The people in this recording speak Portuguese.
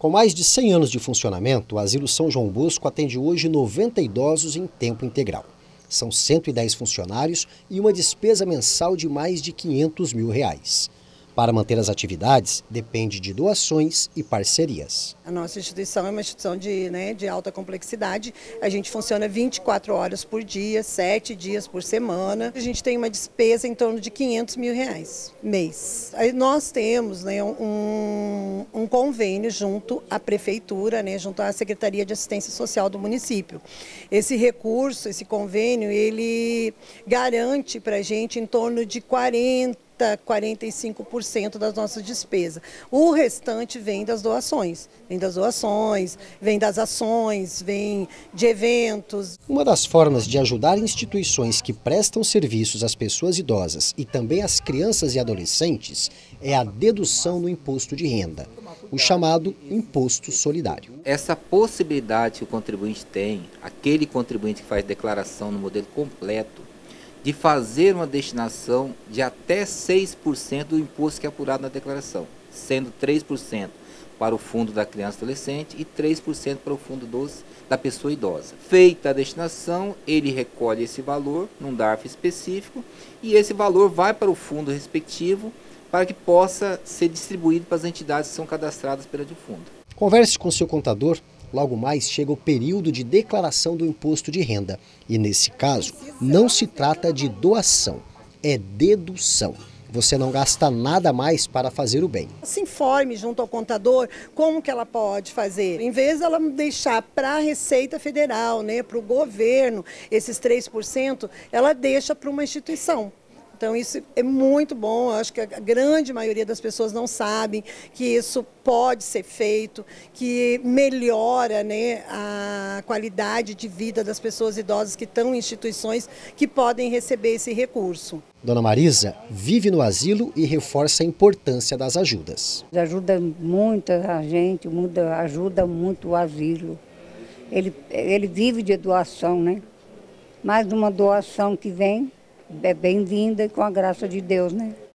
Com mais de 100 anos de funcionamento, o Asilo São João Bosco atende hoje 90 idosos em tempo integral. São 110 funcionários e uma despesa mensal de mais de R$500 mil. Para manter as atividades, depende de doações e parcerias. A nossa instituição é uma instituição de alta complexidade. A gente funciona 24 horas por dia, 7 dias por semana. A gente tem uma despesa em torno de R$500 mil mês. Aí nós temos um convênio junto à prefeitura, junto à Secretaria de Assistência Social do município. Esse recurso, esse convênio, ele garante para a gente em torno de 45% das nossas despesas. O restante vem das doações. Vem das ações, vem de eventos. Uma das formas de ajudar instituições que prestam serviços às pessoas idosas e também às crianças e adolescentes é a dedução no imposto de renda, o chamado imposto solidário. Essa possibilidade que o contribuinte tem, aquele contribuinte que faz declaração no modelo completo, de fazer uma destinação de até 6% do imposto que é apurado na declaração, sendo 3% para o fundo da criança e adolescente e 3% para o fundo da pessoa idosa. Feita a destinação, ele recolhe esse valor num DARF específico e esse valor vai para o fundo respectivo para que possa ser distribuído para as entidades que são cadastradas perante o fundo. Converse com seu contador. Logo mais chega o período de declaração do imposto de renda. E nesse caso, não se trata de doação, é dedução. Você não gasta nada mais para fazer o bem. Se informe junto ao contador como que ela pode fazer. Em vez de ela deixar para a Receita Federal, para o governo, esses 3%, ela deixa para uma instituição. Então isso é muito bom, eu acho que a grande maioria das pessoas não sabem que isso pode ser feito, que melhora a qualidade de vida das pessoas idosas que estão em instituições que podem receber esse recurso. Dona Marisa vive no asilo e reforça a importância das ajudas. Ajuda muito a gente, ajuda muito o asilo. Ele vive de doação, Mais uma doação que vem. É bem-vinda com a graça de Deus,